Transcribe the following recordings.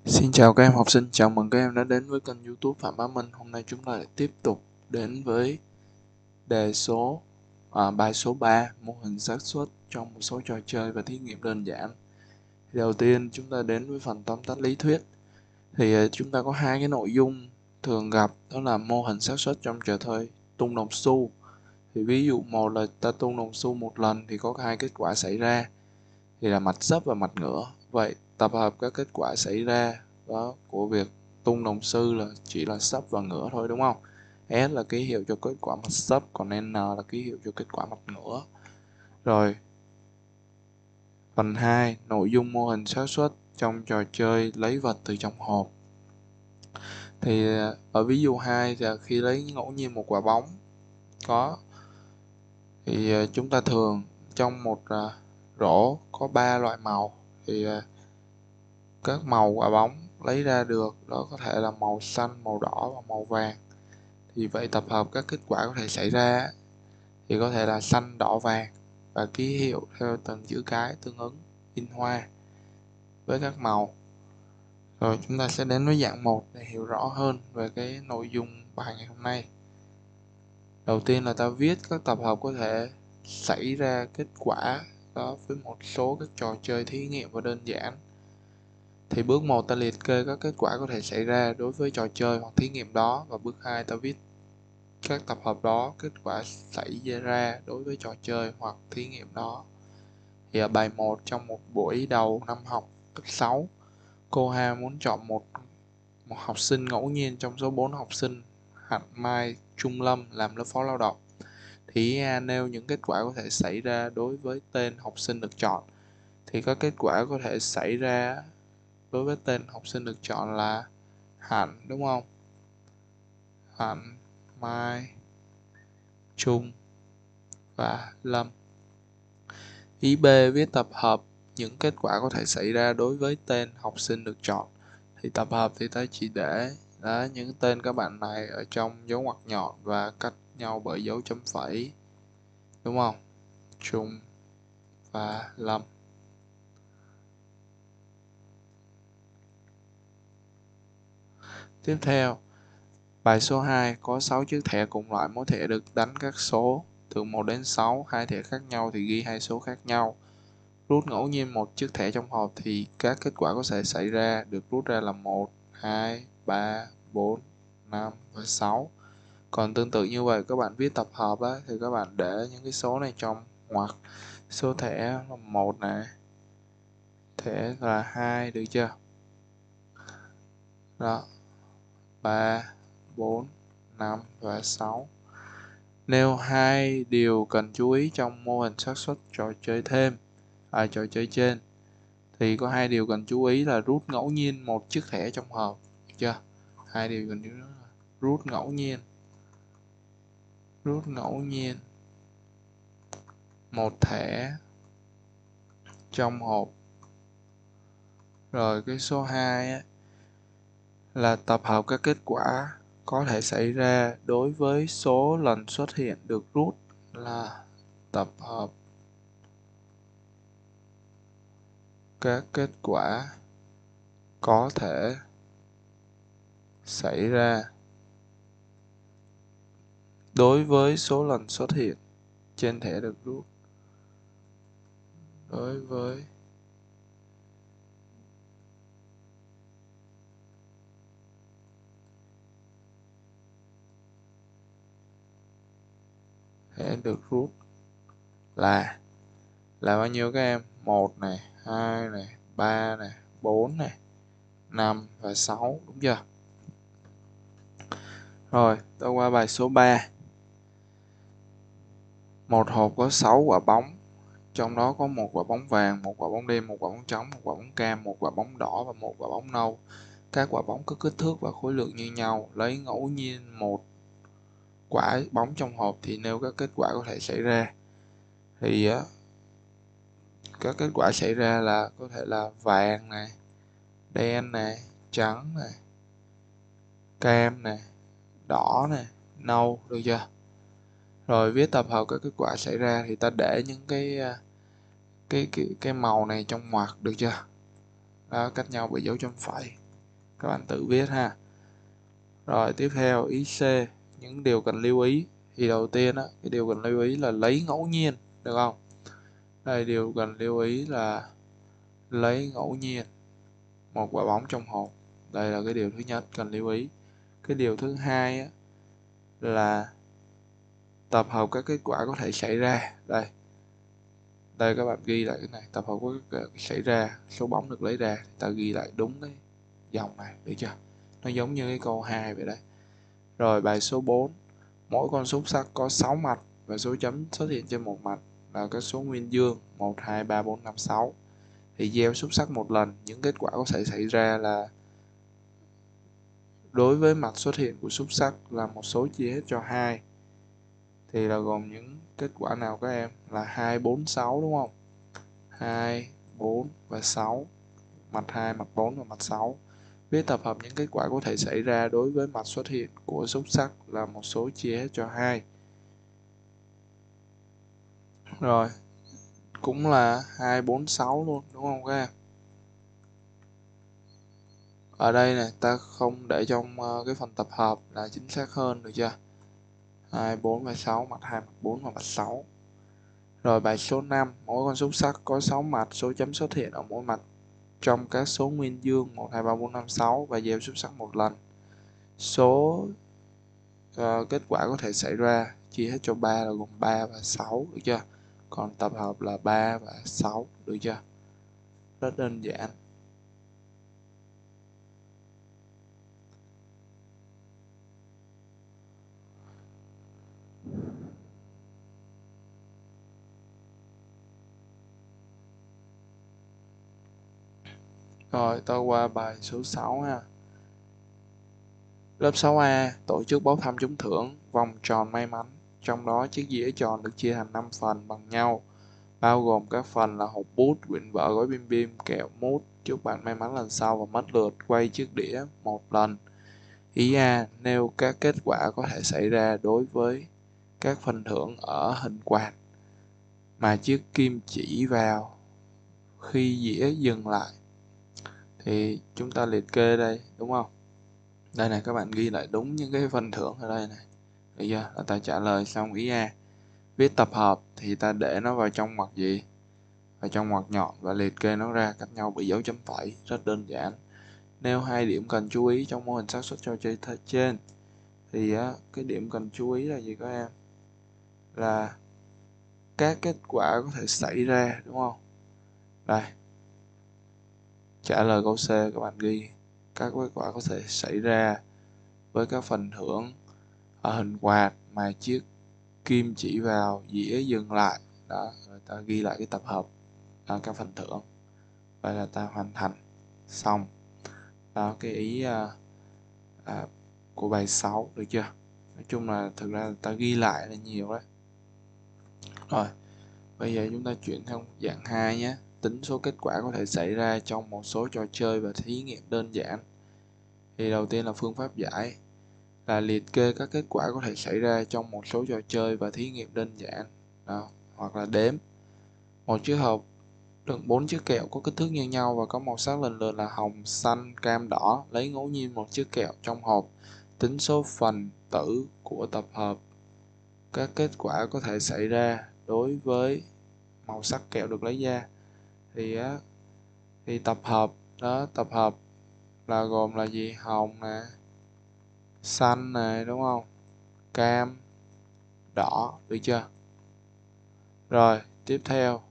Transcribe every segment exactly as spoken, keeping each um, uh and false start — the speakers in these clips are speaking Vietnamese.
Xin chào các em học sinh, chào mừng các em đã đến với kênh YouTube Phạm Bá Minh. Hôm nay chúng ta lại tiếp tục đến với đề số à, bài số ba, mô hình xác suất trong một số trò chơi và thí nghiệm đơn giản. Đầu tiên chúng ta đến với phần tóm tắt lý thuyết. Thì à, chúng ta có hai cái nội dung thường gặp, đó là mô hình xác suất trong trò chơi tung đồng xu. Thì ví dụ một là ta tung đồng xu một lần thì có hai kết quả xảy ra, thì là mặt dấp và mặt ngửa. Vậy tập hợp các kết quả xảy ra đó của việc tung đồng xu là chỉ là sấp và ngửa thôi, đúng không? S là ký hiệu cho kết quả mặt sấp, còn N là ký hiệu cho kết quả mặt ngửa. Rồi phần hai, nội dung mô hình xác suất trong trò chơi lấy vật từ trong hộp. Thì ở ví dụ hai là khi lấy ngẫu nhiên một quả bóng có thì chúng ta thường trong một rổ có ba loại màu, thì các màu quả bóng lấy ra được đó có thể là màu xanh, màu đỏ và màu vàng. Thì vậy tập hợp các kết quả có thể xảy ra thì có thể là xanh, đỏ, vàng, và ký hiệu theo từng chữ cái tương ứng in hoa với các màu. Rồi chúng ta sẽ đến với dạng một để hiểu rõ hơn về cái nội dung bài ngày hôm nay. Đầu tiên là ta viết các tập hợp có thể xảy ra kết quả đó với một số các trò chơi thí nghiệm và đơn giản. Thì bước một ta liệt kê các kết quả có thể xảy ra đối với trò chơi hoặc thí nghiệm đó, và bước hai ta viết các tập hợp đó kết quả xảy ra đối với trò chơi hoặc thí nghiệm đó. Thì ở bài một, trong một buổi đầu năm học cấp sáu, cô Hà muốn chọn một, một học sinh ngẫu nhiên trong số bốn học sinh Hạnh, Mai, Trung, Lâm làm lớp phó lao động. Thì A nêu những kết quả có thể xảy ra đối với tên học sinh được chọn. Thì các kết quả có thể xảy ra đối với tên học sinh được chọn là Hạnh, đúng không? Hạnh, Mai, Trung và Lâm. Ý B, viết tập hợp những kết quả có thể xảy ra đối với tên học sinh được chọn. Thì tập hợp thì ta chỉ để đó, những tên các bạn này ở trong dấu ngoặc nhọn và cách nhau bởi dấu chấm phẩy, đúng không? Trung và Lâm. Tiếp theo, bài số hai có sáu chiếc thẻ cùng loại, mỗi thẻ được đánh các số từ một đến sáu, hai thẻ khác nhau thì ghi hai số khác nhau. Rút ngẫu nhiên một chiếc thẻ trong hộp thì các kết quả có thể xảy ra được rút ra là một, hai, ba, bốn, năm và sáu. Còn tương tự như vậy các bạn viết tập hợp á, thì các bạn để những cái số này trong ngoặc. Số thẻ là một này, thẻ là hai, được chưa? Đó, ba, bốn, năm và sáu. Nêu hai điều cần chú ý trong mô hình xác suất trò chơi thêm, à, trò chơi trên. Thì có hai điều cần chú ý là rút ngẫu nhiên một chiếc thẻ trong hộp, được chưa? Hai điều cần chú ý là rút ngẫu nhiên, rút ngẫu nhiên một thẻ trong hộp. Rồi cái số hai á, là tập hợp các kết quả có thể xảy ra đối với số lần xuất hiện được rút là tập hợp các kết quả có thể xảy ra đối với số lần xuất hiện trên thẻ được rút. Đối với thẻ được rút là là bao nhiêu các em? Một này, hai này, ba này, bốn này, năm và sáu, đúng chưa? Rồi, ta qua bài số ba. Một hộp có sáu quả bóng, trong đó có một quả bóng vàng, một quả bóng đen, một quả bóng trắng, một quả bóng cam, một quả bóng đỏ và một quả bóng nâu. Các quả bóng có kích thước và khối lượng như nhau. Lấy ngẫu nhiên một quả bóng trong hộp thì nêu các kết quả có thể xảy ra. Thì á, các kết quả xảy ra là có thể là vàng này, đen này, trắng này, cam này, đỏ này, nâu, được chưa? Rồi viết tập hợp các kết quả xảy ra thì ta để những cái cái cái, cái màu này trong ngoặc, được chưa? Đó, cách nhau bởi dấu chấm phẩy. các bạn tự viết ha. Rồi tiếp theo ý C, những điều cần lưu ý. Thì đầu tiên á, cái điều cần lưu ý là lấy ngẫu nhiên, được không? Đây, điều cần lưu ý là lấy ngẫu nhiên một quả bóng trong hộp. Đây là cái điều thứ nhất cần lưu ý. Cái điều thứ hai á, là tập hợp các kết quả có thể xảy ra. Đây, đây các bạn ghi lại cái này, tập hợp các kết quả xảy ra, số bóng được lấy ra, ta ghi lại đúng cái dòng này, được chưa? Nó giống như cái câu hai vậy đấy. Rồi bài số bốn, mỗi con xúc xắc có sáu mặt và số chấm xuất hiện trên một mặt là các số nguyên dương một, hai, ba, bốn, năm, sáu. Thì gieo xúc xắc một lần, những kết quả có thể xảy ra là đối với mặt xuất hiện của xúc xắc là một số chia hết cho hai. Thì là gồm những kết quả nào các em? Là hai, bốn, sáu đúng không? hai, bốn và sáu. Mặt hai, mặt bốn và mặt sáu. Viết tập hợp những kết quả có thể xảy ra đối với mặt xuất hiện của xúc xắc là một số chia hết cho hai. Rồi, cũng là hai, bốn, sáu luôn, đúng không các em? Ở đây này, ta không để trong cái phần tập hợp là chính xác hơn, được chưa? hai, bốn và sáu, mặt hai, mặt bốn và mặt sáu. Rồi bài số năm, mỗi con xúc xắc có sáu mặt, số chấm xuất hiện ở mỗi mặt trong các số nguyên dương một, hai, ba, bốn, năm, sáu và gieo xúc xắc một lần. Số uh, kết quả có thể xảy ra chia hết cho ba là gồm ba và sáu, được chưa? Còn tập hợp là ba và sáu, được chưa? Rất đơn giản. Rồi tôi qua bài số sáu ha. Lớp sáu A tổ chức bốc thăm trúng thưởng vòng tròn may mắn, trong đó chiếc dĩa tròn được chia thành năm phần bằng nhau, bao gồm các phần là hộp bút, quyển vở, gói bim bim, kẹo, mút. Chúc bạn may mắn lần sau và mất lượt quay chiếc đĩa một lần. Ý A, nêu các kết quả có thể xảy ra đối với các phần thưởng ở hình quạt mà chiếc kim chỉ vào khi dĩa dừng lại. Thì chúng ta liệt kê đây, đúng không? Đây này, các bạn ghi lại đúng những cái phần thưởng ở đây này, được chưa? Là ta trả lời xong ý A. Viết tập hợp thì ta để nó vào trong ngoặc gì? Vào trong ngoặc nhọn và liệt kê nó ra cách nhau bởi dấu chấm phẩy, rất đơn giản. Nêu hai điểm cần chú ý trong mô hình xác suất trò chơi trên. Thì á, cái điểm cần chú ý là gì các em? Là các kết quả có thể xảy ra, đúng không? Đây, trả lời câu C các bạn ghi các kết quả có thể xảy ra với các phần thưởng ở hình quạt mà chiếc kim chỉ vào dĩa dừng lại. Đó, rồi ta ghi lại cái tập hợp à, các phần thưởng. Vậy là ta hoàn thành xong đó cái ý à, à, của bài sáu, được chưa? Nói chung là thực ra ta ghi lại là nhiều đấy. Rồi, bây giờ chúng ta chuyển sang dạng hai nhé. Tính số kết quả có thể xảy ra trong một số trò chơi và thí nghiệm đơn giản. Thì đầu tiên là phương pháp giải, là liệt kê các kết quả có thể xảy ra trong một số trò chơi và thí nghiệm đơn giản. Đó, hoặc là đếm. Một chiếc hộp đựng bốn chiếc kẹo có kích thước như nhau và có màu sắc lần lượt là hồng, xanh, cam, đỏ. Lấy ngẫu nhiên một chiếc kẹo trong hộp. Tính số phần tử của tập hợp các kết quả có thể xảy ra đối với màu sắc kẹo được lấy ra. Thì á, thì tập hợp đó, tập hợp là gồm là gì? Hồng nè, xanh nè, đúng không? Cam, đỏ, được chưa? Rồi, tiếp theo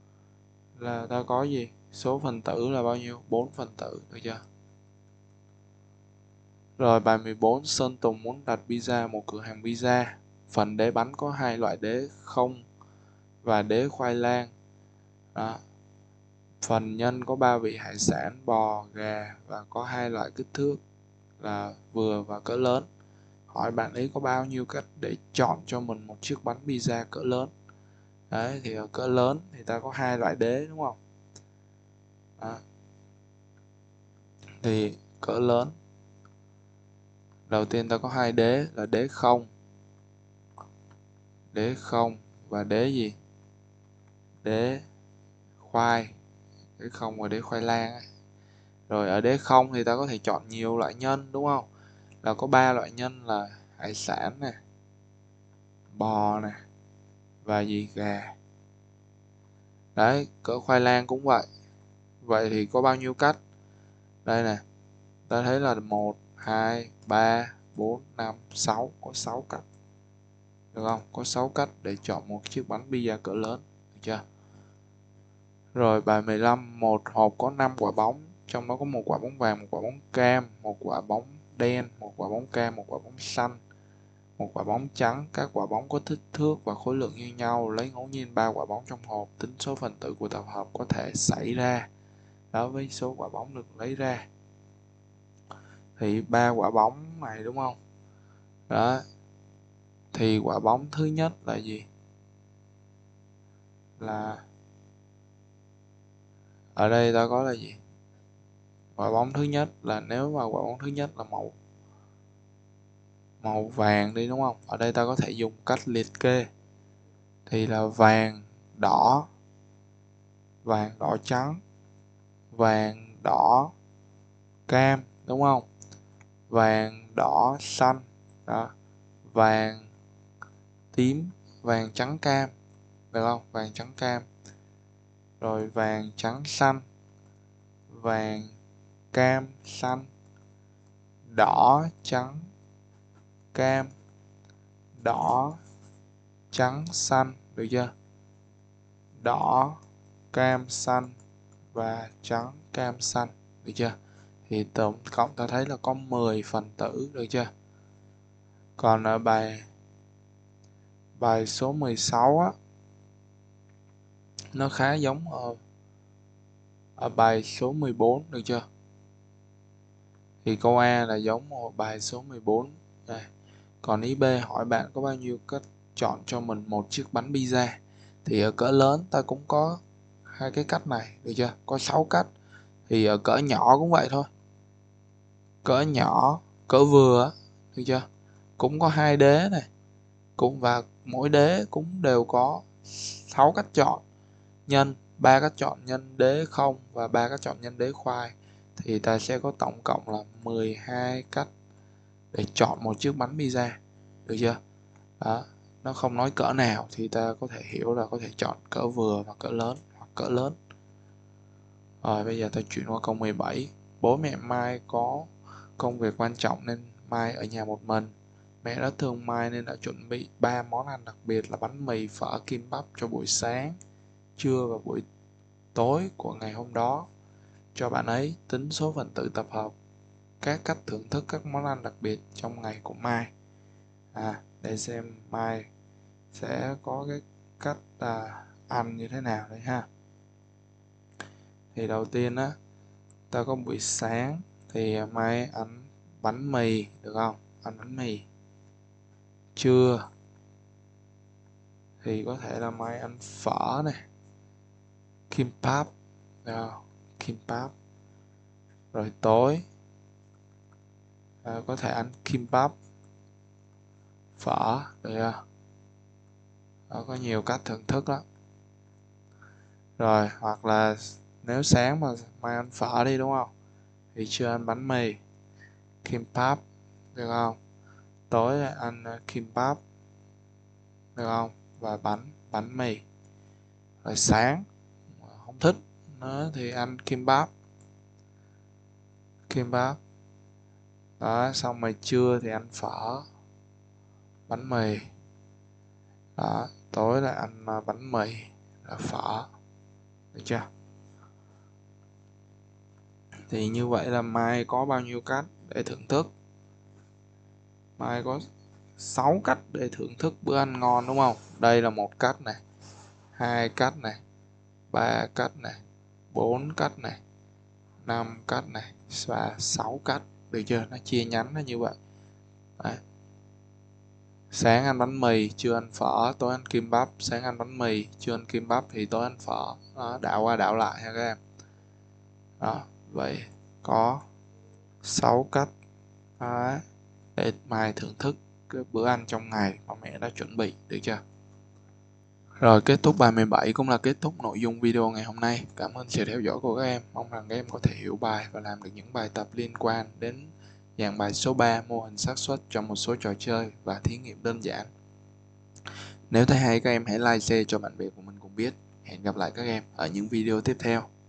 là ta có gì? Số phần tử là bao nhiêu? bốn phần tử, được chưa? Rồi bài mười bốn, Sơn Tùng muốn đặt pizza một cửa hàng pizza. Phần đế bánh có hai loại đế không và đế khoai lang. Đó. Phần nhân có ba vị hải sản, bò, gà và có hai loại kích thước là vừa và cỡ lớn. Hỏi bạn ấy có bao nhiêu cách để chọn cho mình một chiếc bánh pizza cỡ lớn. Đấy, thì ở cỡ lớn thì ta có hai loại đế, đúng không? Đó. Thì cỡ lớn đầu tiên ta có hai đế là đế không, đế không và đế gì? Đế khoai, đế không và đế khoai lang ấy. Rồi ở đế không thì ta có thể chọn nhiều loại nhân đúng không? Là có ba loại nhân là hải sản nè, bò nè và gì gà. Đấy, cỡ khoai lang cũng vậy. Vậy thì có bao nhiêu cách? Đây nè, ta thấy là một, hai, ba, bốn, năm, sáu, có sáu cách. Được không? Có sáu cách để chọn một chiếc bánh pizza cỡ lớn, được chưa? Rồi bài mười lăm, một hộp có năm quả bóng, trong đó có một quả bóng vàng, một quả bóng cam, một quả bóng đen, một quả bóng cam, một quả bóng xanh, một quả bóng trắng. Các quả bóng có kích thước và khối lượng như nhau, lấy ngẫu nhiên ba quả bóng trong hộp, tính số phần tử của tập hợp có thể xảy ra đối với số quả bóng được lấy ra. Thì ba quả bóng này đúng không? Đó. Thì quả bóng thứ nhất là gì? Là ở đây ta có là gì? Quả bóng thứ nhất là nếu mà quả bóng thứ nhất là màu màu vàng đi đúng không? Ở đây ta có thể dùng cách liệt kê. Thì là vàng, đỏ, vàng, đỏ, trắng, vàng, đỏ, cam đúng không? Vàng, đỏ, xanh, đó. Vàng, tím, vàng, trắng, cam, được không? Vàng, trắng, cam. Rồi vàng, trắng, xanh, vàng, cam, xanh, đỏ, trắng, cam, đỏ, trắng, xanh, được chưa? Đỏ, cam, xanh và trắng, cam, xanh, được chưa? Thì tổng cộng ta thấy là có mười phần tử, được chưa? Còn ở bài bài số mười sáu á, nó khá giống ở ở bài số mười bốn, được chưa? Thì câu A là giống ở bài số mười bốn đây. Còn ý B hỏi bạn có bao nhiêu cách chọn cho mình một chiếc bánh pizza. Thì ở cỡ lớn ta cũng có hai cái cách này, được chưa? Có sáu cách. Thì ở cỡ nhỏ cũng vậy thôi. Cỡ nhỏ, cỡ vừa, được chưa? Cũng có hai đế này. Cũng và mỗi đế cũng đều có sáu cách chọn nhân, ba cách chọn nhân đế không và ba cách chọn nhân đế khoai. Thì ta sẽ có tổng cộng là mười hai cách để chọn một chiếc bánh pizza, được chưa? Đó, nó không nói cỡ nào thì ta có thể hiểu là có thể chọn cỡ vừa và cỡ lớn hoặc cỡ lớn. Rồi bây giờ ta chuyển qua câu mười bảy. Bố mẹ Mai có công việc quan trọng nên Mai ở nhà một mình. Mẹ đã thương Mai nên đã chuẩn bị ba món ăn đặc biệt là bánh mì, phở, kim bắp cho buổi sáng, trưa và buổi tối của ngày hôm đó. Cho bạn ấy tính số phần tử tập hợp các cách thưởng thức các món ăn đặc biệt trong ngày của Mai. À, để xem Mai sẽ có cái cách à, ăn như thế nào đấy ha. Thì đầu tiên á, ta có buổi sáng thì Mai ăn bánh mì, được không? Ăn bánh mì. Trưa thì có thể là Mai ăn phở này, kimbap, được không? Kimbap. Rồi tối à, có thể ăn kimbap, phở, được chưa? Đó, có nhiều cách thưởng thức lắm. Rồi hoặc là nếu sáng mà Mai ăn phở đi đúng không? Thì trưa ăn bánh mì, kimbap, được không? Tối lại ăn uh, kimbap, được không? Và bánh bánh mì. Rồi sáng không thích nữa thì ăn kimbap, kimbap. Đó, xong rồi trưa thì ăn phở, bánh mì. Đó, tối là ăn uh, bánh mì, là phở, được chưa? Thì như vậy là Mai có bao nhiêu cách để thưởng thức? Mai có sáu cách để thưởng thức bữa ăn ngon đúng không? Đây là một cách này, hai cách này, ba cách này, bốn cách này, năm cách này và sáu cách, được chưa? Nó chia nhánh nó như vậy. Đấy. Sáng ăn bánh mì, trưa ăn phở, tối ăn kimbap. Sáng ăn bánh mì, trưa ăn kimbap thì tối ăn phở. Đó, đảo qua đảo lại ha các em. Đó, vậy có sáu cách. Đó, để Mai thưởng thức cái bữa ăn trong ngày mà mẹ đã chuẩn bị, được chưa? Rồi, kết thúc bài mười bảy cũng là kết thúc nội dung video ngày hôm nay. Cảm ơn sự theo dõi của các em. Mong rằng các em có thể hiểu bài và làm được những bài tập liên quan đến dạng bài số ba mô hình xác suất trong một số trò chơi và thí nghiệm đơn giản. Nếu thấy hay, các em hãy like share cho bạn bè của mình cùng biết. Hẹn gặp lại các em ở những video tiếp theo.